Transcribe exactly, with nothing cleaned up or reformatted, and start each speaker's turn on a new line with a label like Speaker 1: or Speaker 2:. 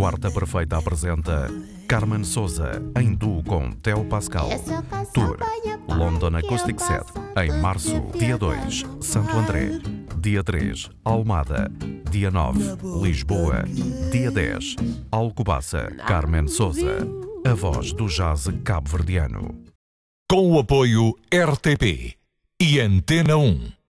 Speaker 1: Quarta Perfeita apresenta Carmen Sousa em duo com Theo Pascal. Tour London Acoustic Set em março. Dia dois, Santo André. Dia três, Almada. Dia nove, Lisboa. Dia dez, Alcobaça. Carmen Sousa, a voz do jazz cabo-verdiano.
Speaker 2: Com o apoio R T P e Antena um.